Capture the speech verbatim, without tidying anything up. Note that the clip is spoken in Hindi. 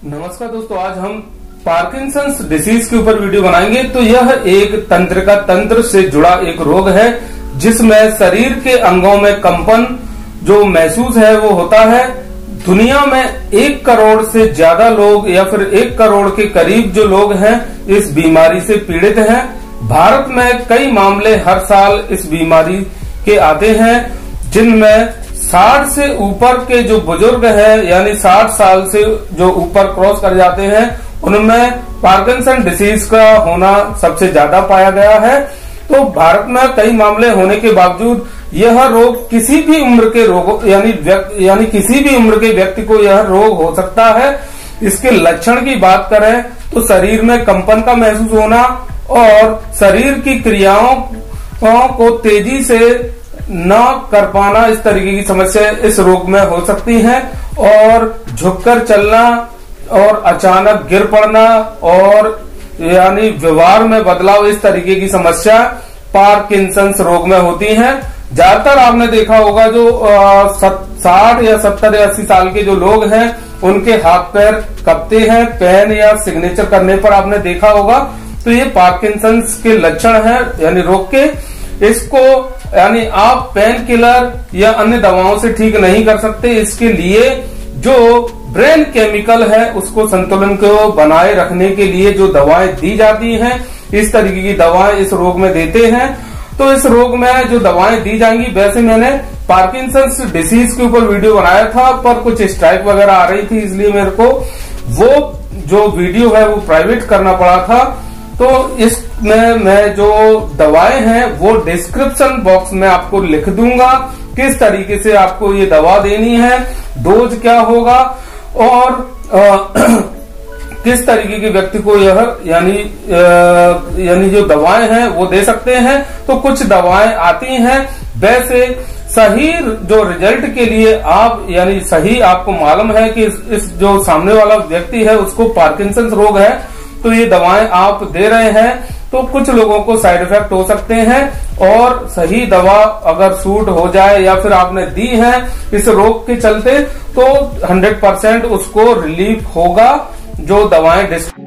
नमस्कार दोस्तों, आज हम पार्किंसंस डिसीज के ऊपर वीडियो बनाएंगे। तो यह एक तंत्रिका तंत्र से जुड़ा एक रोग है जिसमें शरीर के अंगों में कंपन जो महसूस है वो होता है। दुनिया में एक करोड़ से ज्यादा लोग या फिर एक करोड़ के करीब जो लोग हैं इस बीमारी से पीड़ित हैं। भारत में कई मामले हर साल इस बीमारी के आते हैं जिनमें साठ से ऊपर के जो बुजुर्ग हैं यानी साठ साल से जो ऊपर क्रॉस कर जाते हैं उनमें पार्किंसन डिसीज का होना सबसे ज्यादा पाया गया है। तो भारत में कई मामले होने के बावजूद यह रोग किसी भी उम्र के रोग यानी यानी किसी भी उम्र के व्यक्ति को यह रोग हो सकता है। इसके लक्षण की बात करें तो शरीर में कंपन का महसूस होना और शरीर की क्रियाओं को तेजी से न कर पाना, इस तरीके की समस्या इस रोग में हो सकती है। और झुककर चलना और अचानक गिर पड़ना और यानी व्यवहार में बदलाव, इस तरीके की समस्या पार्किंसंस रोग में होती है। ज्यादातर आपने देखा होगा जो साठ या सत्तर या अस्सी साल के जो लोग हैं उनके हाथ पैर कपते हैं, पेन या सिग्नेचर करने पर आपने देखा होगा। तो ये पार्किंसंस के लक्षण हैं यानी रोग के। इसको यानी आप पेन किलर या अन्य दवाओं से ठीक नहीं कर सकते। इसके लिए जो ब्रेन केमिकल है उसको संतुलन को बनाए रखने के लिए जो दवाएं दी जाती हैं, इस तरीके की दवाएं इस रोग में देते हैं। तो इस रोग में जो दवाएं दी जाएंगी, वैसे मैंने पार्किंसंस डिसीज के ऊपर वीडियो बनाया था पर कुछ स्ट्राइक वगैरह आ रही थी, इसलिए मेरे को वो जो वीडियो है वो प्राइवेट करना पड़ा था। तो इसमें मैं जो दवाएं हैं वो डिस्क्रिप्शन बॉक्स में आपको लिख दूंगा, किस तरीके से आपको ये दवा देनी है, डोज क्या होगा और आ, किस तरीके के व्यक्ति को यह यानी यानी जो दवाएं हैं वो दे सकते हैं। तो कुछ दवाएं आती हैं, वैसे सही जो रिजल्ट के लिए आप यानी सही आपको मालूम है कि इस, इस जो सामने वाला व्यक्ति है उसको पार्किंसंस रोग है, तो ये दवाएं आप दे रहे हैं तो कुछ लोगों को साइड इफेक्ट हो सकते हैं। और सही दवा अगर सूट हो जाए या फिर आपने दी है इस रोग के चलते तो हंड्रेड परसेंट उसको रिलीफ होगा जो दवाएं